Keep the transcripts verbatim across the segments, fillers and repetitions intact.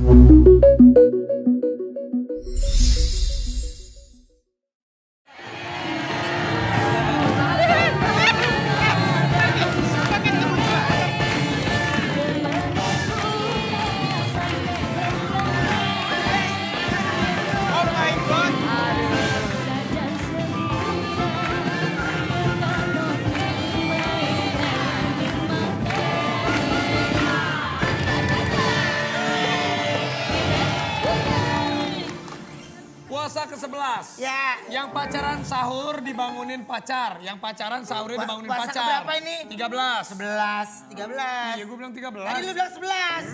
Puasa ke sebelas. Ya. Yang pacaran sahur dibangunin pacar. Yang pacaran sahurnya dibangunin Puasa pacar. berapa ini? tiga belas. sebelas, tiga belas. Iya, gue bilang tiga belas. Tadi lu bilang sebelas.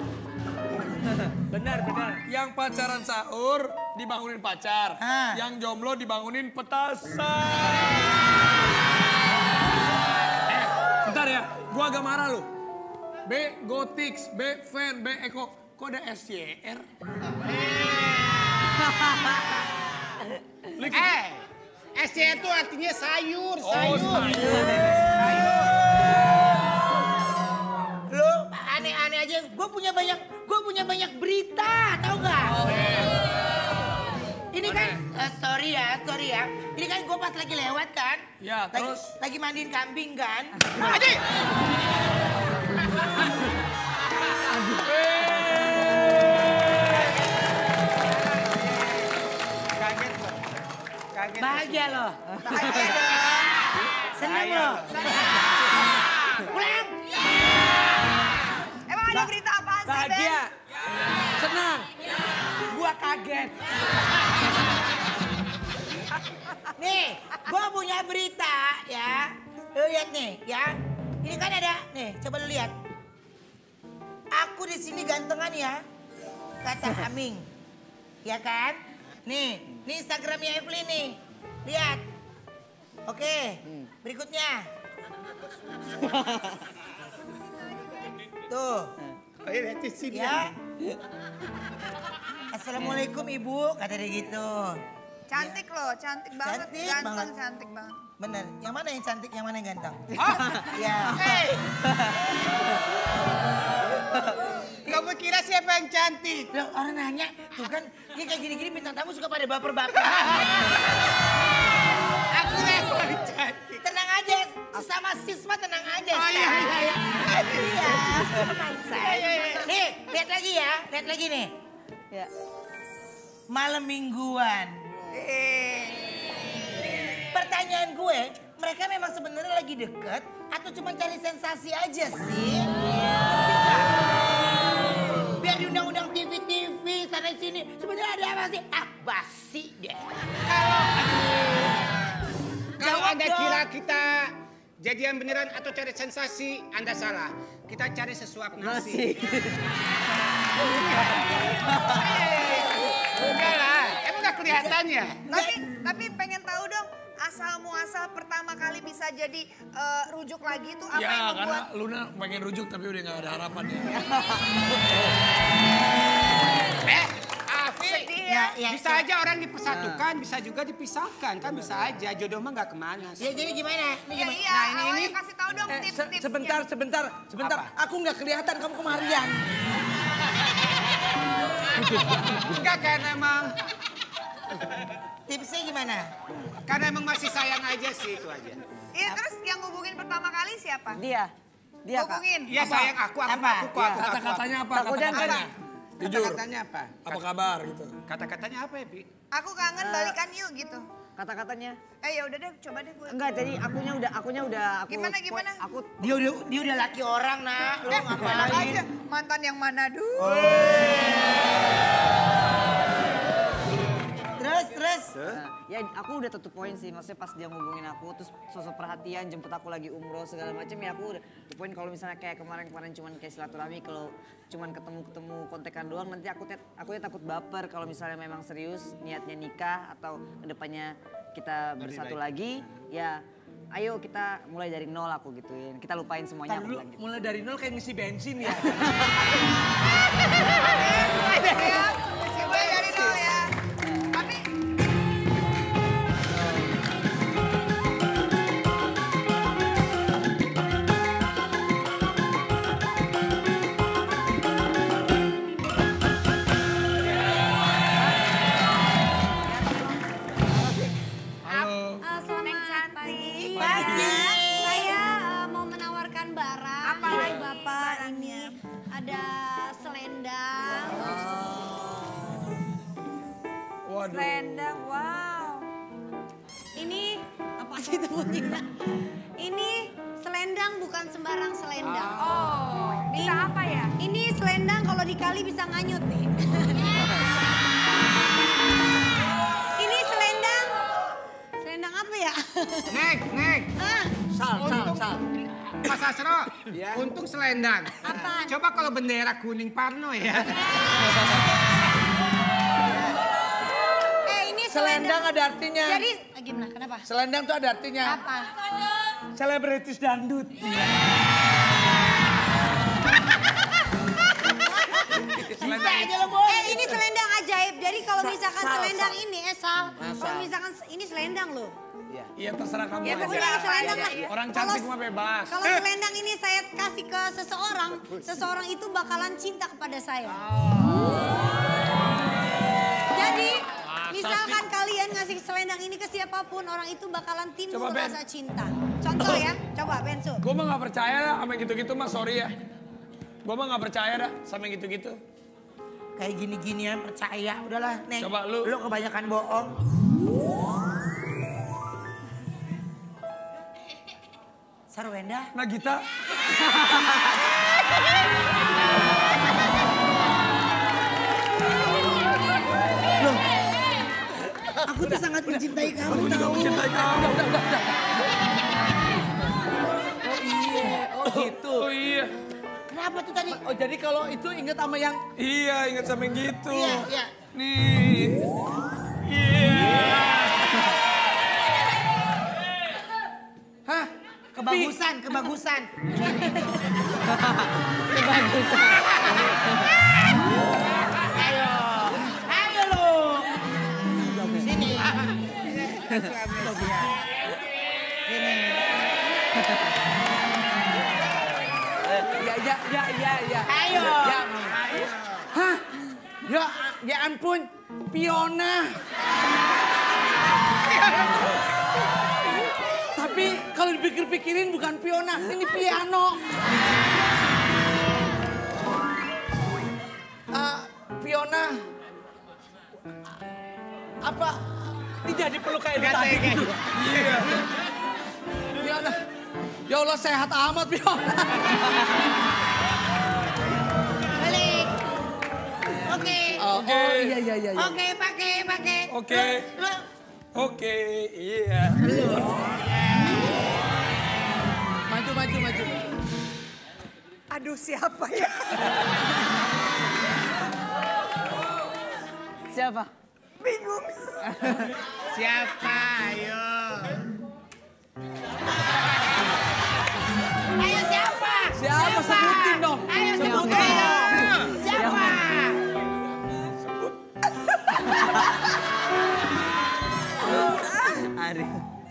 Benar, benar. Yang pacaran sahur dibangunin pacar. Ah. Yang jomblo dibangunin petasan. Eh, bentar ya. Gue agak marah lu. B, Gotix. B, Fan. B, Eko. Kok ada S Y R? Eh, S C itu artinya sayur, Oh, sayur. sayur. Lu aneh-aneh aja. Gue punya banyak, gue punya banyak berita, tau gak? Ini kan, eh, sorry ya, sorry ya. Ini kan gue pas lagi lewat kan. Ya, lagi, terus? Lagi mandiin kambing kan. Aji! Kaget loh. Kaget. Bahagia loh. Bahagia dong. Seneng loh. Pulang. Emang ada berita apaan sih, Ben? Bahagia. Senang. Gua kaget. Nih, gue punya berita ya. Lu lihat nih ya. Ini kan ada, nih coba lu lihat. Aku di sini gantengan ya, kata Aming. Ya kan? Nih, ini Instagramnya Evelyn nih. Lihat. Oke, berikutnya. Tuh. Oh iya, lihat di sini. Ya. Assalamualaikum Ibu, kata dia gitu. Cantik loh, cantik banget. Cantik Ganteng, banget. cantik banget. Bener, yang mana yang cantik, yang mana yang ganteng? Ah, Ya. hey. Kamu kira siapa yang cantik? Loh, orang nanya, tuh kan dia kayak gini-gini bintang tamu suka pada baper-baper. Aku yang paling cantik. Tenang aja, sesama sisma tenang aja. Oh iya, iya, iya. Iya, aman, say. Nih, lihat lagi ya, lihat lagi nih. Ya. Malam mingguan. Eh, Pertanyaan gue, mereka memang sebenarnya lagi deket atau cuma cari sensasi aja sih? Biar diundang-undang T V-T V sana sini. Sebenarnya ada apa sih? Ah, basi deh. Kalau Jawab Anda dong. kira kita jadian beneran atau cari sensasi, Anda salah. Kita cari sesuap nasi. Enggak lah, emang gak kelihatan ya? tapi tapi pengen tahu dong asal muasal pertama kali bisa jadi eh, rujuk lagi tuh apa yang Ya, karena membuat Luna pengen rujuk tapi udah gak ada harapannya. Eh, Afi, sedih Ya, ya? ya, bisa aja orang dipersatukan, bisa juga dipisahkan. Kan bisa aja, jodoh mah gak kemana. Ya jadi gimana? Ini Ya gimana? iya, Nah, ini- awalnya ini- kasih tahu dong Eh, se- tips-tipsnya. sebentar, sebentar, sebentar. Apa? Aku nggak kelihatan kamu kemarian. Enggak, karena emang, Tipsnya gimana? karena emang masih sayang aja sih, itu aja. Iya, terus yang hubungin pertama kali siapa? Dia, dia kak. Hubungin. Iya sayang aku, aku, Apa? aku, aku, aku, aku. Kata-katanya apa? Takutnya Kata-katanya. Jujur. Kata-katanya apa? Apa kabar gitu? Kata-katanya apa ya, Pi? Aku kangen balikan yuk gitu. Kata-katanya. Eh ya udah deh, coba deh gue. Enggak, jadi akunya udah, akunya udah. Aku, Gimana, gimana? Aku Dia udah dia udah laki orang, nak. Lo Eh, enak aja. ngapain? Mantan yang mana dulu? Terus, terus. Nah, ya aku udah tutup poin sih, maksudnya pas dia ngubungin aku terus sosok perhatian jemput aku lagi umroh segala macam ya aku udah tutup poin. Kalau misalnya kayak kemarin-kemarin cuman kayak silaturahmi, kalau cuman ketemu-ketemu kontekan doang nanti aku tet- aku ya takut baper kalau misalnya memang serius niatnya nikah atau kedepannya kita bersatu lagi ya ayo kita mulai dari nol aku gituin, kita lupain semuanya Ntar aku dulu, bilang gitu. mulai dari nol kayak ngisi bensin ya. Ya, coba dari nol ya. Tapi selendang. Waduh. Selendang, wow. Ini apa sih itu bunyinya? Ini selendang bukan sembarang selendang. Oh, bisa apa ya? Ini selendang kalau dikali bisa nganyut nih. Ini selendang. Selendang apa ya? Nek, Nek. Ah, Sal, sal, Untung- sal. Mas Asro, untung selendang. Apaan? Coba kalau bendera kuning Parno ya. eh ini Selendang selendang. ada artinya. Jadi ah, gimana? Kenapa? Selendang tuh ada artinya. Apa? Selebritis dangdut. Bisa aja lo boy. Eh ini selendang ajaib. Jadi kalau Sa- misalkan sal, selendang sal. ini, eh Sal. Nah, Kalau Sal. misalkan ini selendang loh. Iya terserah kamu Ya aja. pokoknya selendang lah. Orang Kalau- cantik mah bebas. Kalau selendang ini saya kasih ke seseorang, seseorang itu bakalan cinta kepada saya. Jadi misalkan kalian ngasih selendang ini ke siapapun, orang itu bakalan timbul Coba, Ben. rasa cinta. Contoh ya, coba Bensu. Gue mah gak percaya dah sama yang gitu-gitu mah, sorry ya. Gue mah gak percaya dah sama yang gitu-gitu. Kayak gini-ginian percaya. Udahlah Neng. Coba lu. Lu kebanyakan bohong. Sarwenda. Nagita. Aku tuh sangat mencintai kamu Aku juga tahu. mencintai kamu. Udah, udah, udah, udah. Oh iya, oh gitu. Oh iya. Kenapa tuh tadi? Oh jadi kalau itu inget sama yang Iya, ingat sama yang gitu. Iya, iya. Nih. Iya. Hah? Kebagusan, kebagusan. Ayo, ayo lu. Sini. Sini. ya ya ya ya ya. Ayo. Ya, hah? Ya, ya ampun, Fiona. Tapi kalau dipikir-pikirin bukan Fiona, ini piano. Ah, Fiona, apa? Ini jadi peluk kayak Nggak tadi tega. gitu. Iya. Fiona, ya Allah sehat amat Fiona. Balik. Oke. Oh, Oke. oh, iya iya iya. iya. Oke, pakai, pakai. Oke. Lu, lu. Oke, iya. Maju maju maju. Aduh siapa ya? Siapa? Bingung. Siapa? Ayo. Ayo siapa? Siapa? Sebutin dong. Ayo Sebutin. sebutin dong. Siapa? Ari.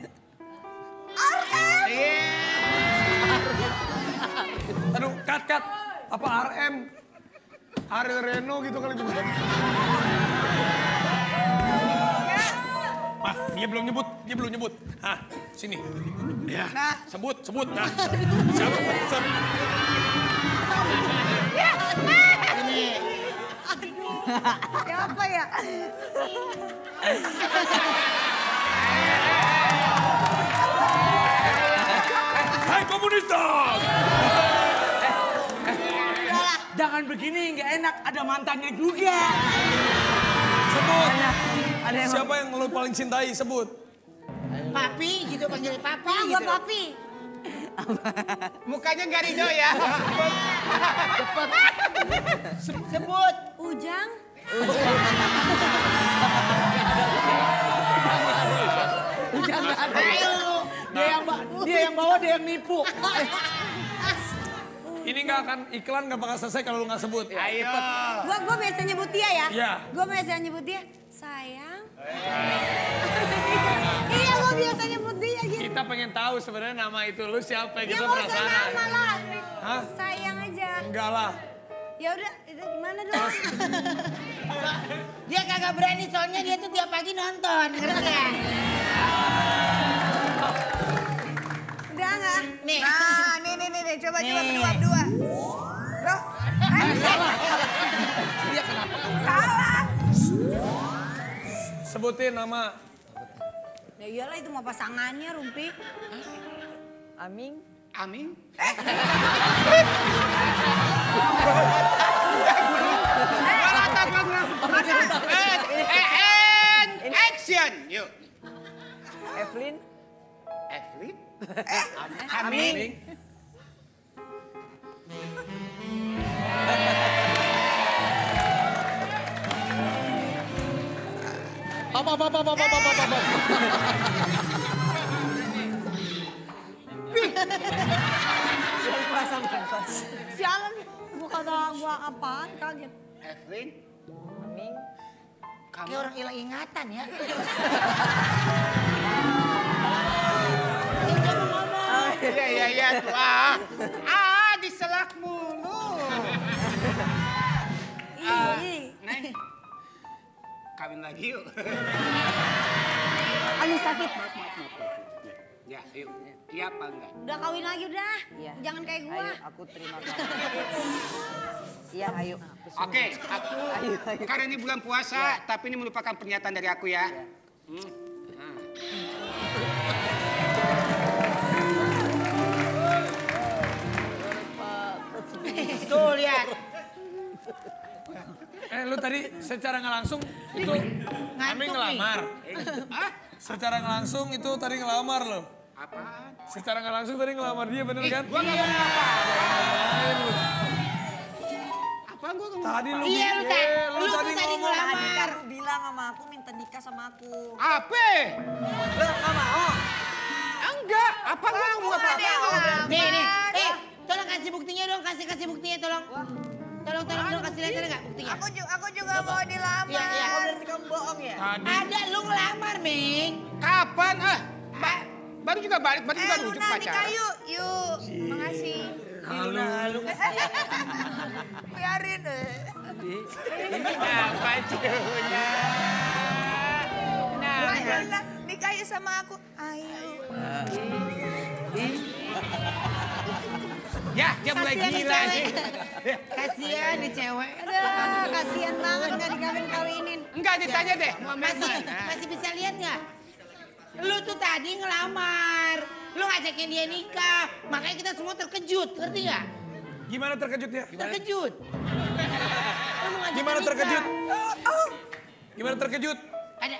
Aduh, cut, cut. Apa R M? Ariel Reno gitu kali juga. Ah, dia belum nyebut, dia belum nyebut. Hah, sini. Ya, sebut, sebut. Nah, siapa? Siapa? Siapa ya? Hai komunitas! Jangan begini, nggak enak. Ada mantannya juga. Sebut. Ada yang Siapa yang lo paling cintai? Sebut. Papi gitu panggil papi Oh, gitu. gua papi. Mukanya nggak ridho ya. Sebut. Ujang. Jangan ada. Ayo. Dia yang ba- dia yang bawa, dia yang nipu. Ini nggak akan iklan nggak bakal selesai kalau lo nggak sebut. Ayo. Gua gua biasa nyebut dia ya. Iya. Gua biasa nyebut dia sayang. Iya, gua biasa nyebut dia gitu. Kita pengen tahu sebenarnya nama itu lu siapa Ya kita nggak usah penasaran. nama lah. Hah? Sayang aja. Enggak lah. Ya udah, itu gimana dong? Dia kagak berani soalnya dia tuh tiap pagi nonton. Ngerti nggak? Udah nggak? Nih. Nah, nih nih nih, nih. coba coba Nih. berdua berdua. Loh, eh, Salah. sebutin nama. Ya iyalah itu mau pasangannya, Rumpi. Aming. Aming. And action, yuk. Evelyn. Evelyn. Aming. Apa apa apa apa apa apa apa. Sialan, gua kata gua apaan, kaget. Evelyn. Aming. Kayak orang hilang ingatan ya. Iya iya iya tuh ah. Ah diselak mulu. Ah, Neng. Kawin lagi yuk. Aduh sakit. Ya yuk. Iya apa enggak? Udah kawin lagi udah. Iya. Jangan kayak gua. Ayo, aku terima kasih. Iya, ayo. Oke, aku karena ini bulan puasa, tapi ini merupakan pernyataan dari aku ya. Hmm. Nah. Tuh lihat. Eh lu tadi secara nggak langsung itu kami nih. ngelamar. Ah, Secara nggak langsung itu tadi ngelamar lo. apaan? Secara nggak langsung tadi ngelamar dia bener kan? Gua nggak ngomong apa. Main lu. Apaan gua ngomong Tadi apa? lu Iya, lu eh, ta- lu lu tuh tadi tadi ngomong. ngelamar. Tadi kamu bilang sama aku minta nikah sama aku. Apa? Lo gak mau? Enggak. Apa gua ngomong apa? Nih nih. Eh, tolong kasih buktinya dong, kasih kasih buktinya tolong. Tolong tolong dong kasih lihat enggak buktinya? Aku juga, aku juga mau dilamar. Iya, iya. Oh, berarti kamu bohong ya? Tadi. Ada lu ngelamar, Ming. Kapan? Ah, ba- baru juga balik, baru juga Eh, rujuk Luna nikah pacaran. yuk, yuk. Makasih. Halo. Biarin eh. Apa cucunya? Nah, Ayo Luna, nikah yuk sama aku. Ayo. ya, dia mulai Kasihan nih gila cewek. nih. Kasihan nih cewek. Aduh, kasihan banget nggak dikawin-kawinin. Enggak ditanya deh, mau main Masih, mana? masih bisa lihat nggak? Lu tuh tadi ngelamar. Lu ngajakin dia nikah. Makanya kita semua terkejut, ngerti nggak? Gimana terkejutnya? Terkejut. Lu mau ngajakin Gimana nikah. terkejut? Gimana terkejut? Ada.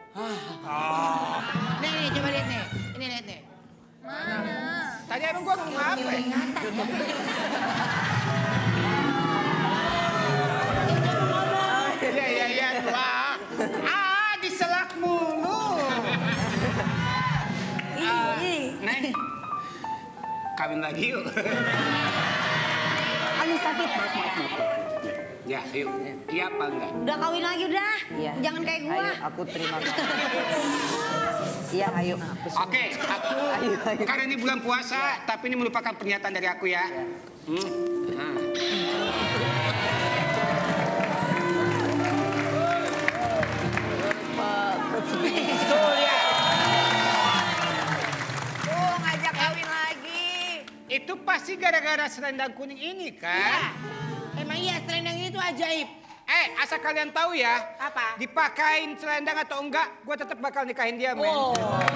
Nih, nih, coba lihat nih. Ini lihat nih. Tadi emang gua ngomong apa? Iya, iya, iya, tuh ah. Ah, diselak mulu. Ah, Neng. Kawin lagi yuk. Aduh sakit. Ya, yuk. Iya apa enggak? Udah kawin lagi udah. Iya. Jangan kayak gua. Ayo, aku terima kasih. Iya, ayo. Oke, aku karena ini bulan puasa, tapi ini merupakan pernyataan dari aku ya. Hmm. Nah. Tuh lihat. Tuh ngajak kawin lagi. Itu pasti gara-gara selendang kuning ini Ya. kan? Emang iya selendang itu ajaib. Eh, asal kalian tahu ya. Apa? Dipakain selendang atau enggak, gue tetap bakal nikahin dia, men. Ini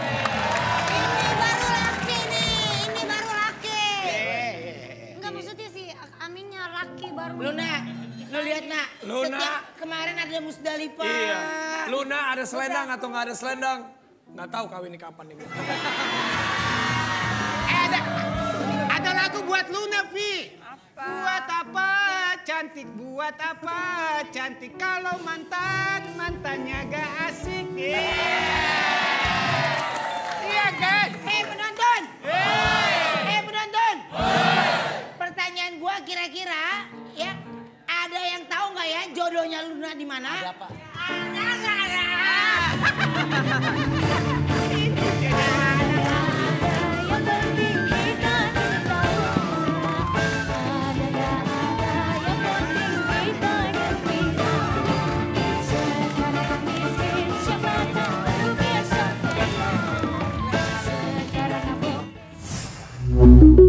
baru laki nih. Ini baru laki. Eh, Enggak maksudnya sih Aminnya laki baru. Luna, lu lihat nak. Luna. Setiap kemarin ada Musdalifah. Iya. Luna ada selendang atau nggak ada selendang? Nggak tahu kawin ini kapan nih. Eh, ada, ada lagu buat Luna, Vi. Buat apa cantik, buat apa cantik kalau mantan mantannya gak asik. Iya, iya kan? Hei penonton. Hei penonton. Pertanyaan gua kira-kira ya ada yang tahu nggak ya jodohnya Luna di mana? Ada apa? Ada nggak ada? Thank you.